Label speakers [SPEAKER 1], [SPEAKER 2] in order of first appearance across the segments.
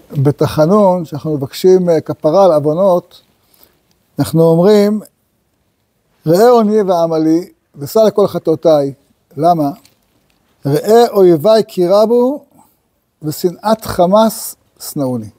[SPEAKER 1] בתחנון, שאנחנו מבקשים כפרה על עוונות, אנחנו אומרים, ראה עוני ועמלי, וסע לכל חטאותיי. למה? ראה אויביי כי רבו, ושנאת חמאס שנאוני.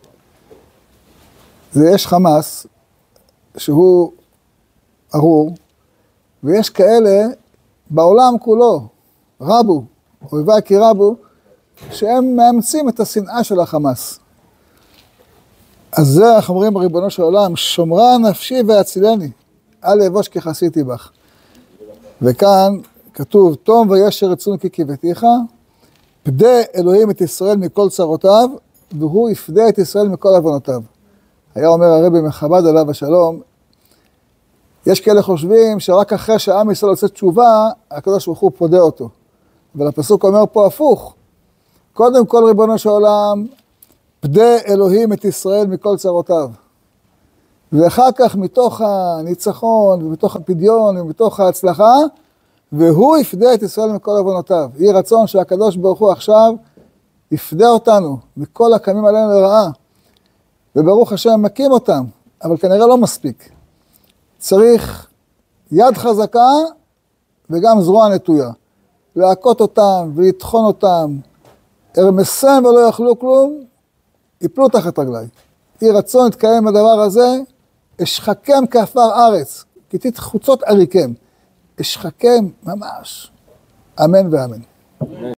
[SPEAKER 1] יש חמאס, שהוא ארור, ויש כאלה בעולם כולו, רבו, אויביי כי רבו, שהם מאמצים את השנאה של החמאס. אז זה אנחנו אומרים בריבונו של עולם, שומרה נפשי והצילני, אל אבוש כי חסיתי בך. וכאן כתוב, תום וישר רצון כי קיוותיך, פדה אלוהים את ישראל מכל צרותיו, והוא יפדה את ישראל מכל עוונותיו. היה אומר הרבי מחב"ד עליו השלום, יש כאלה חושבים שרק אחרי שעם ישראל עושה תשובה, הקדוש ברוך הוא פודה אותו. אבל הפסוק אומר פה הפוך, קודם כל ריבונו של עולם, פדה אלוהים את ישראל מכל צרותיו. ואחר כך מתוך הניצחון ומתוך הפדיון ומתוך ההצלחה, והוא יפדה את ישראל מכל עוונותיו. יהי רצון שהקדוש ברוך הוא עכשיו יפדה אותנו מכל הקמים עלינו לרעה. וברוך השם מקים אותם, אבל כנראה לא מספיק. צריך יד חזקה וגם זרוע נטויה. להכות אותם ולטחון אותם, הרמסם ולא יאכלו כלום, יפלו תחת רגלי. יהי רצון להתקיים בדבר הזה, אשחקם כעפר ארץ, כתית חוצות עריקם. אשחקם ממש. אמן ואמן.